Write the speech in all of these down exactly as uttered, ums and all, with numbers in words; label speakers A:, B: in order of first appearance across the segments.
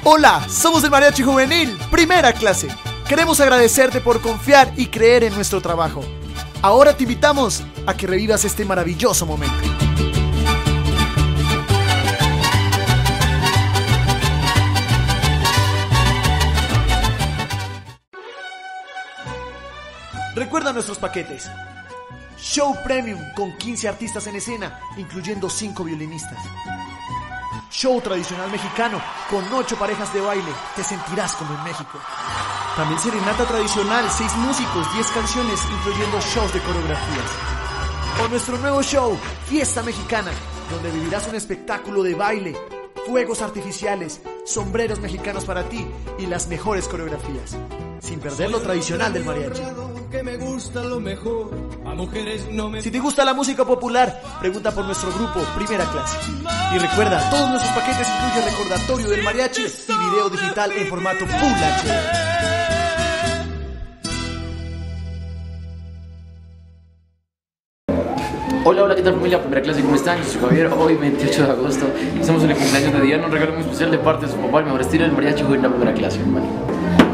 A: Hola, somos el Mariachi Juvenil, primera clase. Queremos agradecerte por confiar y creer en nuestro trabajo. Ahora te invitamos a que revivas este maravilloso momento. Recuerda nuestros paquetes. Show Premium con quince artistas en escena, incluyendo cinco violinistas. Show tradicional mexicano con ocho parejas de baile, te sentirás como en México. También serenata tradicional, seis músicos, diez canciones, incluyendo shows de coreografías. O nuestro nuevo show, Fiesta Mexicana, donde vivirás un espectáculo de baile, fuegos artificiales, sombreros mexicanos para ti y las mejores coreografías, sin perder lo tradicional del mariachi. Si te gusta la música popular, pregunta por nuestro grupo Primera Clase. Y recuerda, todos nuestros paquetes incluyen recordatorio del mariachi y video digital en formato Full H D.
B: Hola, hola, ¿qué tal familia? Primera Clase, ¿cómo están? Yo soy Javier, hoy veintiocho de agosto estamos en el cumpleaños de Diana, un regalo muy especial de parte de su papá, el mejor estilo del mariachi juvenil de Primera Clase, hermano.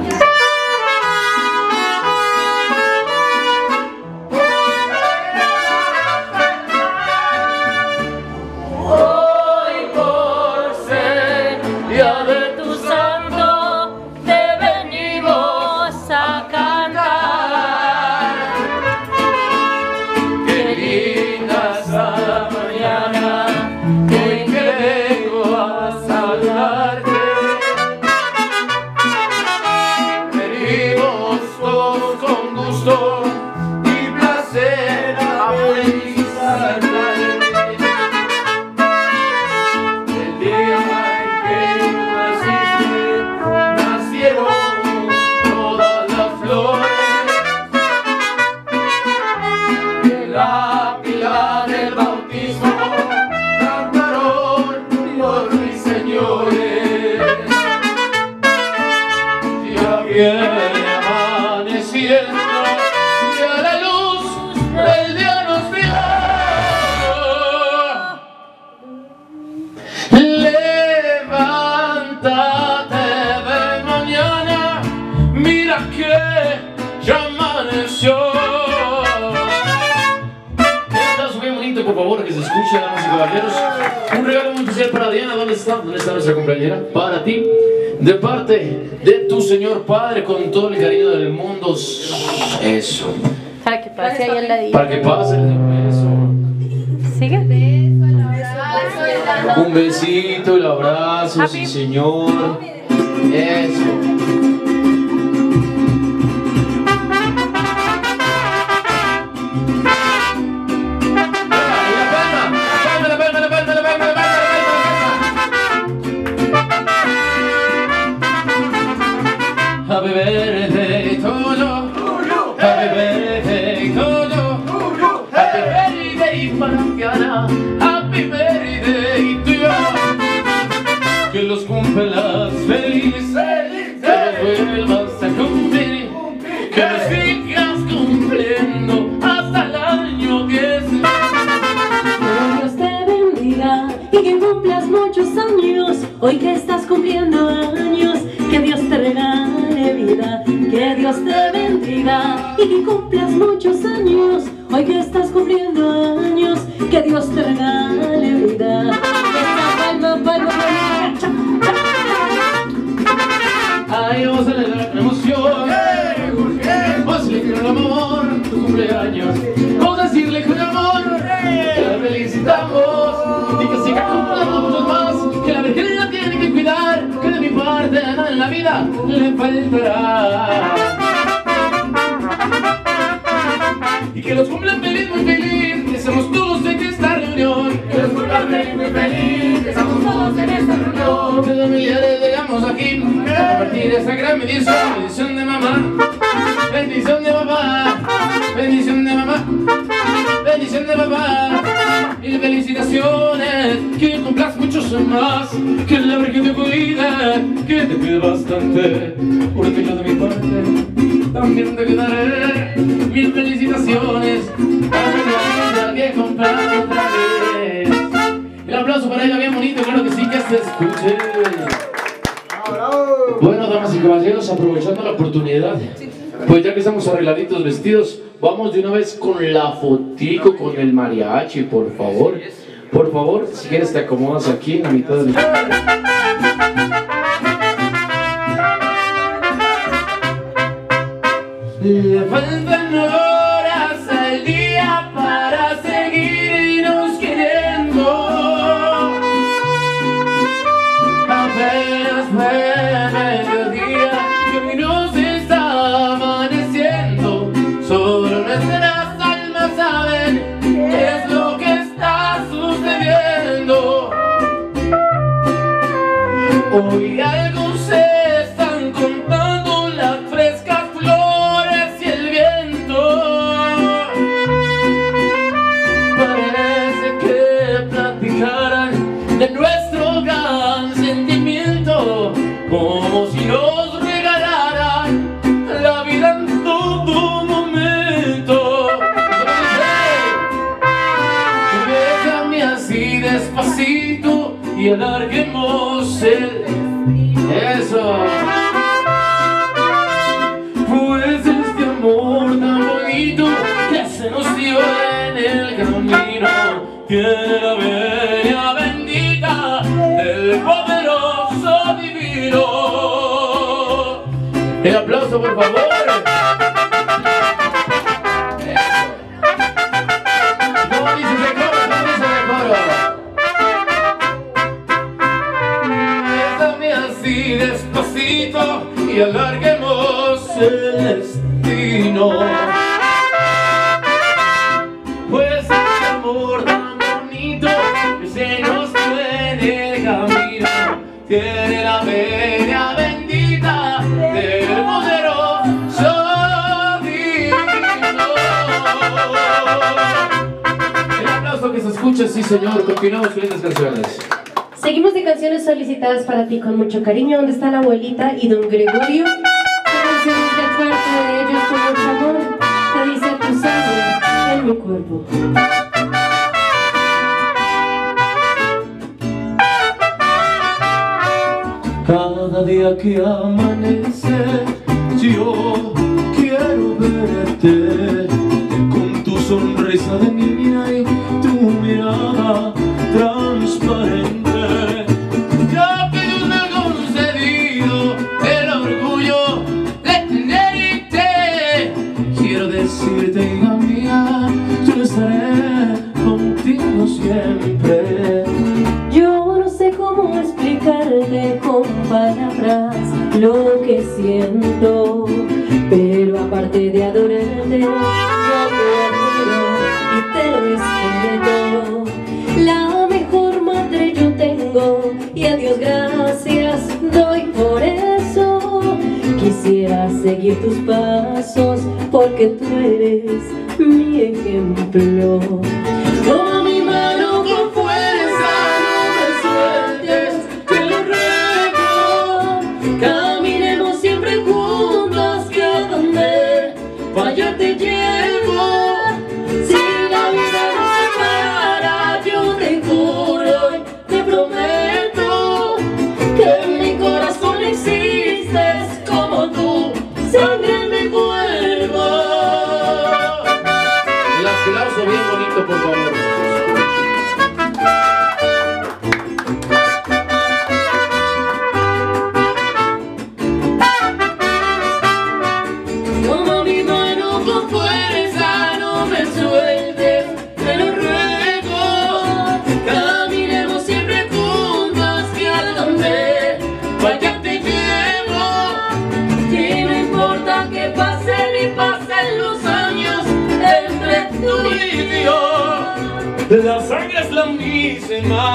C: Por favor, que se escuche, damas y caballeros. Un regalo muy especial para Diana. ¿Dónde está? ¿Dónde está nuestra compañera? Para ti, de parte de tu señor padre, con todo el cariño del mundo. Eso.
D: Para que pase ahí al ladito.
C: Para que pase el beso.
D: Sigue.
C: Un besito, el abrazo, sí señor. Eso. Happy birthday to you, happy birthday to you, happy birthday para Diana, happy birthday to you. Que los cumplas feliz, que los vuelvas a cumplir, que los sigas cumpliendo hasta el año que sea.
E: Que Dios te bendiga y que cumplas muchos años, hoy que estás cumpliendo años, que Dios te regale vida, que Dios te bendiga y que cumplas muchos años, hoy que estás cumpliendo años, que Dios te regale vida. Esta palma, palma,
C: ahí vamos a celebrar con emoción, vamos a celebrar el amor, tu cumpleaños, vamos a decirle con amor, que la felicitamos y que siga cumpliendo muchos más, que la Virgen la tiene que cuidar, que de mi parte nada en la vida le faltará. Y que los cumplan feliz, muy feliz, que seamos todos en esta reunión. Que los cumplan feliz, muy feliz, que seamos todos en esta reunión. Que los familiares llegamos aquí a compartir esta gran bendición. Bendición de mamá, bendición de papá, bendición de mamá, bendición de papá. Y felicitaciones, que cumplas muchos más, que la Virgen te cuida, que te cuide bastante. Por el de mi parte, también te cuidaré. Mil felicitaciones, a la que comprar otra vez. El aplauso para ella bien bonito, claro que sí, que se escuche.
A: ¡Bravo!
C: menos aprovechando la oportunidad, pues ya que estamos arregladitos vestidos, vamos de una vez con la fotico con el mariachi, por favor. Por favor, si quieres te acomodas aquí en la mitad del...
F: Le faltan horas al día para seguirnos queriendo. Apenas fue mediodía y hoy nos está amaneciendo. Solo nuestras almas saben qué es lo que está sucediendo. Hoy algo se están contando las frescas flores y el viento. Parece que platicaran de nuestro gran sentimiento, como si nos regalaran la vida en todo momento. Bésame así despacito y alarguemos el... eso. Pues este amor tan bonito que se nos dio en el camino tiene la venia bendita del poderoso divino. El aplauso, por favor. ¿Cómo dice ese coro? ¿Cómo dice ese coro? Bésame así despacito y alarguemos el destino. Pues este amor tan bonito que se nos fue en el camino tiene la venia bendita del poderoso divino. El aplauso que se escucha, sí señor. Continuamos con estas canciones.
E: Seguimos de canciones solicitadas para ti con mucho cariño. ¿Dónde está la abuelita y don Gregorio? Canciones de parte de ellos con mucho amor. Te dice tu sangre en mi cuerpo.
F: Cada día que amanece yo quiero verte con tu sonrisa de niña y tu mirada transparente. Ya que Dios me ha concedido el orgullo de tenerte, quiero decirte, hija mía, yo estaré contigo siempre.
E: Yo no sé cómo explicarte con palabras lo que siento, pero aparte de adorarte, yo te admiro y te respeto. La mejor madre yo tengo y a Dios gracias doy por eso. Quisiera seguir tus pasos porque tú eres mi ejemplo. Toma mi mano con fuerza, no me sueltes, te lo ruego. Caminemos siempre juntos, que a donde vaya te llevo. Si la vida nos separa, yo te juro y te prometo que en mi corazón existes como tú, sangre en mi cuerpo.
C: El aplauso bien bonito, por favor.
F: Toma mi mano con fuerza, no me sueltes, te lo ruego. Caminemos siempre juntos, que a donde vaya te llevo. Y no importa que pasen y pasen los años entre tú y yo, la sangre es la misma.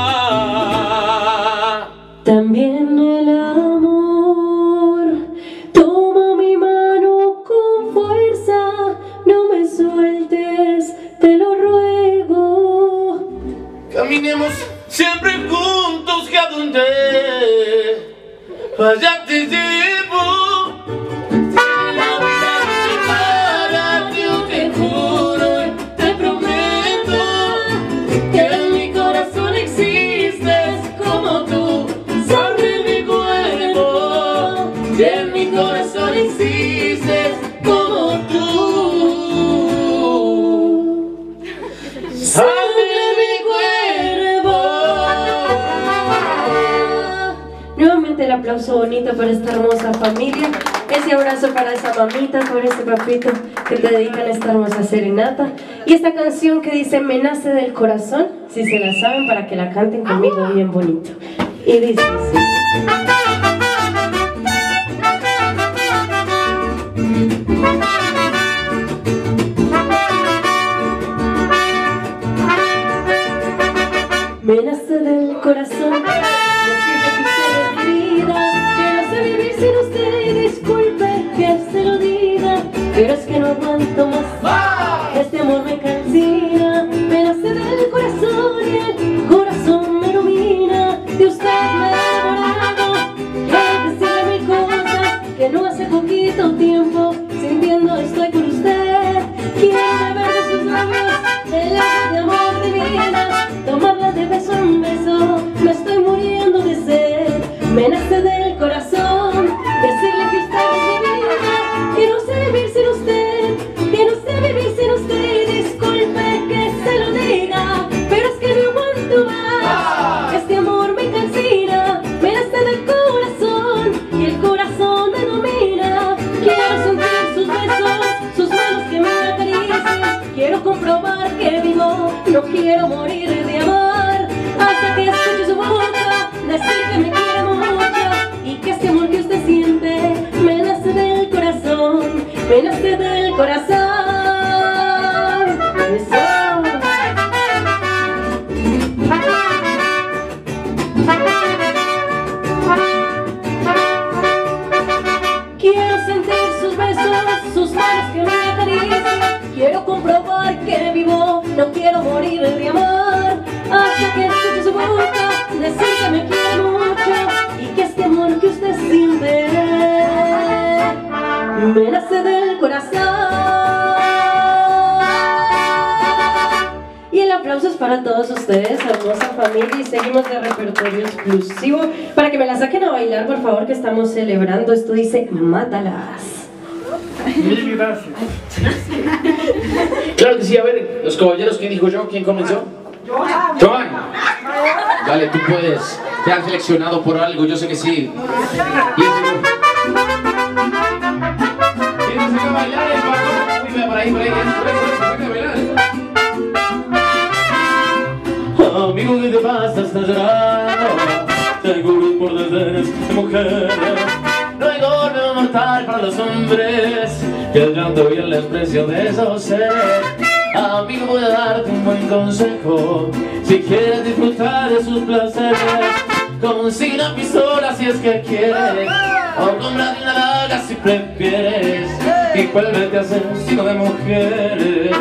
E: También el amor. Toma mi mano con fuerza, no me sueltes, te lo ruego.
F: Caminemos siempre juntos, que a donde vaya te llevo. Si la vida nos separa, yo te juro y te prometo que en mi corazón existes como tú, sangre en mi cuerpo, y en mi corazón
E: aplauso bonito para esta hermosa familia. Ese abrazo para esa mamita, para ese papito que te dedican esta hermosa serenata. Y esta canción que dice me nace del corazón, si se la saben, para que la canten conmigo bien bonito. Y dice así. Me nace del corazón decirle que usted es mi vida, que no sé vivir sin usted y disculpe que se lo diga, pero es que no aguanto más, este amor me cansina. Me nace del corazón y el corazón me ilumina, de usted me he enamorado, quiero decirle mil cosas que no hace poquito tiempo sintiendo estoy con usted. Quiero beber de sus labios el agua de amor divina, tomarla de beso en beso, me estoy muriendo de sed. Me nace del corazón decirle que usted es mi vida, que no sé vivir sin usted, que no sé vivir sin usted y disculpe que se lo diga, pero es que no aguanto más, este amor me cansina. Me nace del corazón y el corazón me domina, quiero sentir sus besos, sus manos que me acarician, quiero comprobar que vivo, no quiero morir de amor, hasta que escuche su boca decir que me quiere mucho y que este amor que usted siente me nace del corazón, me nace del corazón. Eso. Quiero sentir sus besos, sus manos que me acarician, quiero comprobar que vivo, no quiero morir de amor, hasta que escuche su boca decir que me quiere mucho y que este amor que usted siente me nace del corazón. Y el aplauso es para todos ustedes, hermosa familia, y seguimos de repertorio exclusivo para que me la saquen a bailar, por favor, que estamos celebrando. Esto dice Mátalas.
A: Mil gracias.
B: Claro que sí, a ver, los caballeros, ¿quién dijo yo? ¿Quién comenzó? Joan. Dale, tú puedes. Te han seleccionado por algo, yo sé que sí. ¿Quién se va a bailar el pato? Uy, por ahí, por ahí, por ahí, por ahí, por ahí,
C: Amigo, ¿qué te pasa? Estás llorando. Seguro por desdenes de mujeres. No hay golpe mortal para los hombres que el llanto y el desprecio de esos seres. Amigo, voy a darte un buen consejo. Si quieres disfrutar de sus placeres, consigue una pistola si es que quieres, o cómprate una daga si prefieres, y vuélvete asesino de mujeres.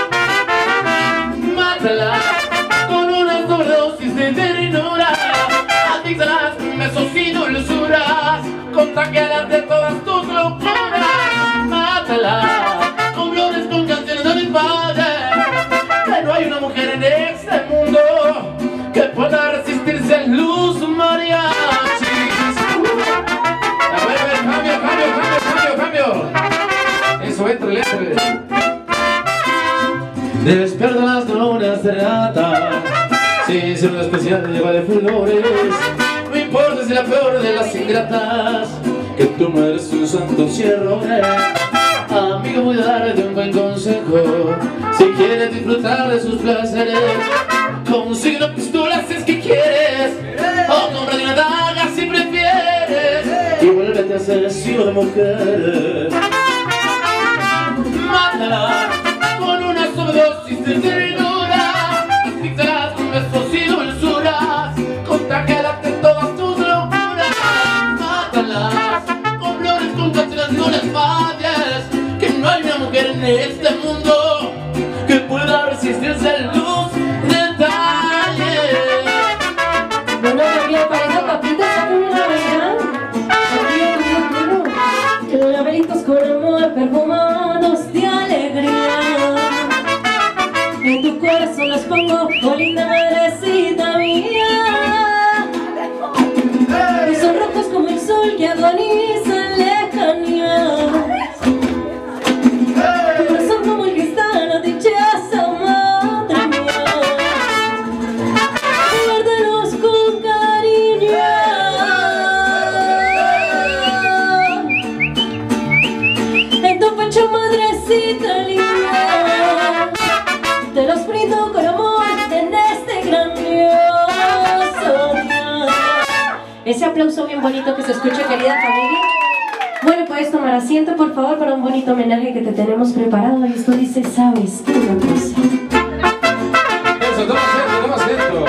C: Mátala con una sobredosis de ternura, adíctalas con besos y dulzuras, contagialas de todas tus locuras. Mátala con flores, con canciones de mis padres, que no hay una mujer en este mundo que pueda resistirse a luz mariachis. A ver, a ver, cambio, cambio, cambio, cambio, cambio. Eso, entre, entre. Despierta las neuronas de rata, sin ser una especial lleva de flores. No importa si la peor de las ingratas, que tú no eres un santo cierro. Amigo, voy a darte un buen consejo. Si quieres disfrutar de sus placeres, consigue una pistola si es que quieres, o cómprate una daga si prefieres, y vuélvete asesino de mujeres. Mátala con una sobredosis de ternura, asfíxalas con besos y dulzuras, contagialas de todas tus locuras. Mátalas con flores, con canciones, no les falles, que no hay una mujer en este mundo que pueda resistirse a luz detalles.
E: No, no, había parecido papita, sáquenme la bailar. Laberintos con amor perfumados de alegría, en tu corazón los pongo, oh linda madrecita mía. Son rojos como el sol que agoniza en lejanía, tu corazón como el cristal, dichosa madre mía. Guárdalos con cariño. Ese aplauso bien bonito que se escucha, querida familia. Bueno, puedes tomar asiento, por favor, para un bonito homenaje que te tenemos preparado. Y esto dice, ¿sabes una cosa?
B: Eso, toma asiento, toma asiento.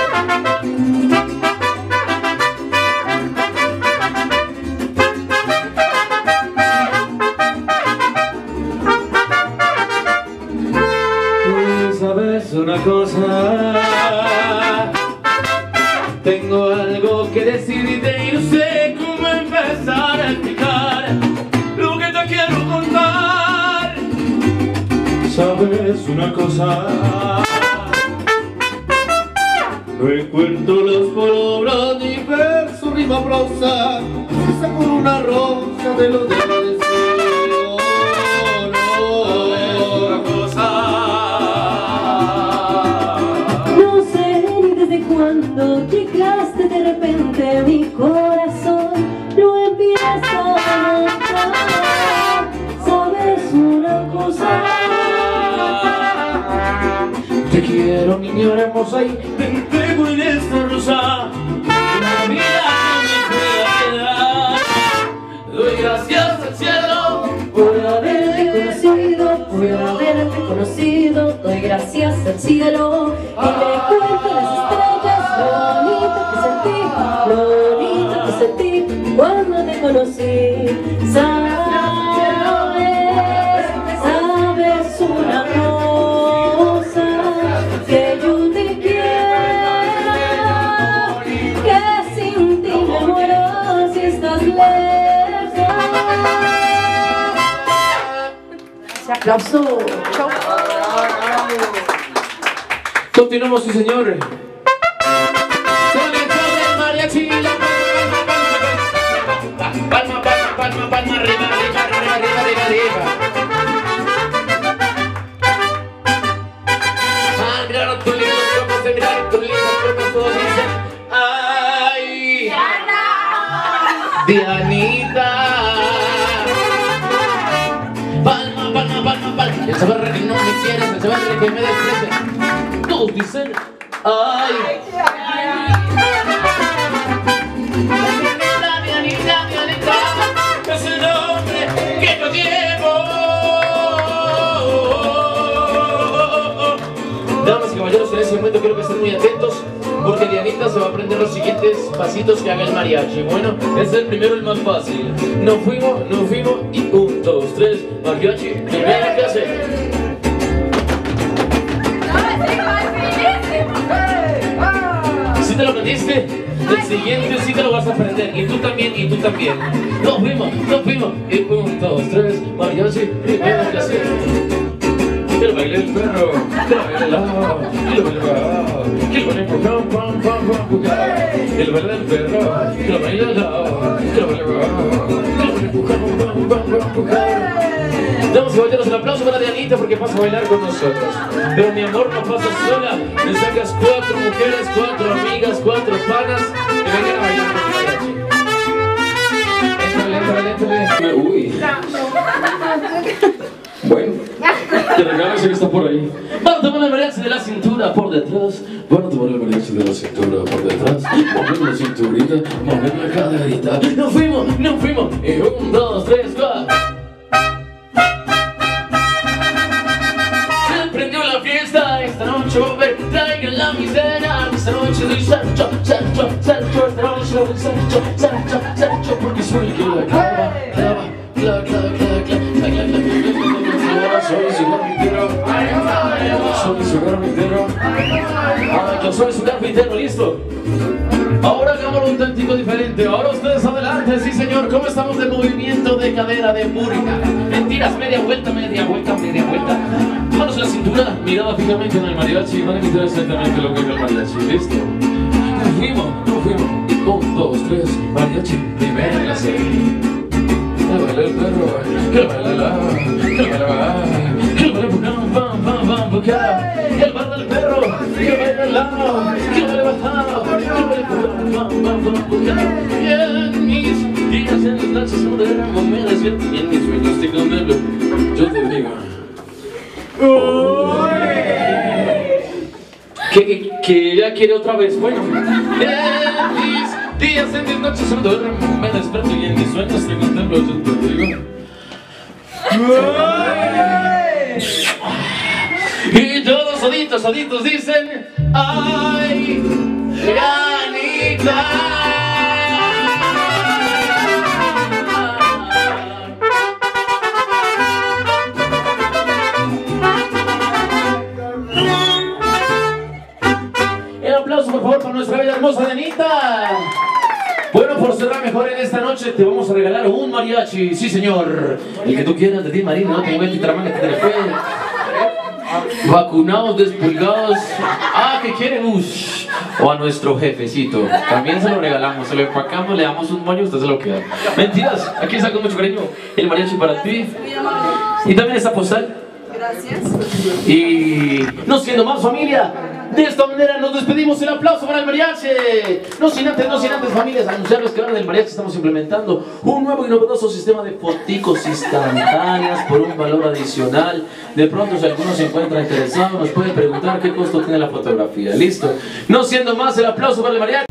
C: ¿Sabes una cosa? Tengo algo que decirte y no sé cómo empezar a explicar lo que te quiero contar. ¿Sabes una cosa? No encuentro las palabras ni verso rima prosa, saco una rosa de lo de la deseo.
E: Cuando llegaste de repente mi corazón lo empieza a notar. ¿Sabes una cosa?
C: Te quiero, niña hermosa, y te entrego en esta rosa la vida que me pueda quedar. Doy gracias al cielo
E: por haberte conocido, por haberte conocido. Doy gracias al cielo y le cuento las estrellas lo bonito que sentí, lo bonito que sentí cuando te conocí. Sabes, sabes una cosa, que yo te quiero, que sin ti me muero si estás lejos. Ese aplauso.
B: Continuamos, sí señor. Palma, palma, palma, palma, arriba, arriba, arriba, arriba, arriba, arriba. Al mirar tus lindos ojos, de mirar tus lindos ojos, todos dicen, ay, Dianita. Palma, palma, palma, palma. El saber que no me quieres, el saber que me desprecias. Todos dicen, ay, es el nombre que yo llevo. Damas y caballeros, en este momento quiero que estén muy atentos, porque Dianita se va a aprender los siguientes pasitos que haga el mariachi. Bueno, es el primero, el más fácil. Nos fuimos, nos fuimos y un, dos, tres, mariachi, primero que hace. Si te lo aprendiste, el siguiente sí te lo vas a aprender. Y tú también, y tú también. Nos fuimos, nos fuimos. Y un, dos, tres, mariachi, primero que hacer. Que lo baile el perro, que lo baile el lado, que lo baile el lado, que lo baile el pam, pam, pam, pam, que lo baile el perro, que lo baile el lado, que lo baile el lado, que lo baile el pam, pam, pam, pam. Damos y caballeros el aplauso para Dianita porque pasa a bailar con nosotros. Pero mi amor, no pasas sola. Me sacas cuatro mujeres, cuatro amigas, cuatro panas que vengan a bailar con mi mariachi. Éntale, éntale, éntale. Uy. Bueno, te regalo ese que está por ahí. Van a tomar el mariachi de la cintura por detrás. Van a tomar el mariachi de la cintura por detrás. Mover la cinturita, mover la caderita. Nos fuimos, nos fuimos. Y un, dos, tres, cuatro. Esta noche volver, traigan la miseria. Esta noche doy Sancho, Sancho, Sancho. Esta noche doy Sancho, Sancho, Sancho. Porque soy el que la clava, clava, clava, clava, clava, clava, clava. Soy su carpintero, soy su carpintero. Ah, yo soy su carpintero, listo. Ahora hagámoslo un tantito diferente. Ahora ustedes adelante, sí señor. ¿Cómo estamos de movimiento de cadera de música? Mentiras, media vuelta, media vuelta, media vuelta. Manos en la cintura, mirada fijamente en el mariachi. Van a imitar exactamente lo que es el mariachi, listo. Nos fuimos, nos fuimos. Y un, dos, tres, mariachi, primera clase. Que baile el perro, que baile la, que baile la, que baile pam, pam, pam, pam, buca. Que baile el perro, que baile la, que baile bajado, que baile pam, pam, pam, pam, buca. Y en mis días, en las noches donde éramos me despierto y en mis sueños te contemplo. Yo te digo. Que, que, que ella quiere otra vez. Bueno, en mis Días en mis noches no duermo, me despierto y en mis sueños te contemplo, yo te digo. Y todos soditos, soditos dicen, ay, Janita. El aplauso por favor para nuestra bella hermosa Janita. Bueno, por cerrar mejor en esta noche te vamos a regalar un mariachi, sí señor. El que tú quieras de ti, Marina, no te metas tramanga que te le fue. Vacunados, despulgados. Ah, ¿qué quieren? Ush. O a nuestro jefecito. También se lo regalamos, se lo empacamos, le damos un moño y usted se lo queda. Mentiras, aquí está con mucho cariño el mariachi para ti. Y también esta postal.
G: Gracias.
B: Y no siendo más, familia, de esta manera nos despedimos. El aplauso para el mariachi. No sin antes, no sin antes, familias, anunciarles que ahora del mariachi estamos implementando un nuevo y novedoso sistema de foticos instantáneas por un valor adicional. De pronto, si alguno se encuentra interesado, nos puede preguntar qué costo tiene la fotografía. Listo. No siendo más, el aplauso para el mariachi.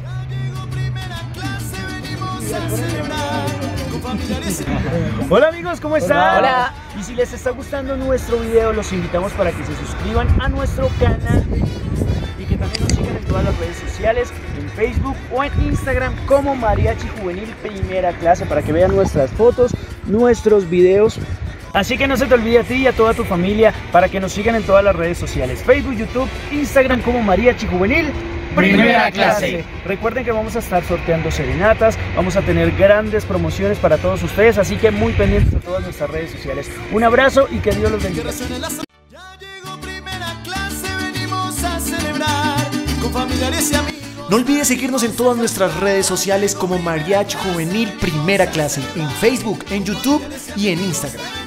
H: Hola amigos, ¿cómo están?
G: Hola.
H: Y si les está gustando nuestro video, los invitamos para que se suscriban a nuestro canal de YouTube y que también nos sigan en todas las redes sociales, en Facebook o en Instagram como Mariachi Juvenil Primera Clase, para que vean nuestras fotos, nuestros videos. Así que no se te olvide a ti y a toda tu familia para que nos sigan en todas las redes sociales, Facebook, YouTube, Instagram como Mariachi Juvenil Primera Clase. Recuerden que vamos a estar sorteando serenatas, vamos a tener grandes promociones para todos ustedes, así que muy pendientes de todas nuestras redes sociales. Un abrazo y que Dios los bendiga.
A: Ya llegó Primera Clase, venimos a celebrar con familiares y amigos. No olvides seguirnos en todas nuestras redes sociales como Mariachi Juvenil Primera Clase, en Facebook, en YouTube y en Instagram.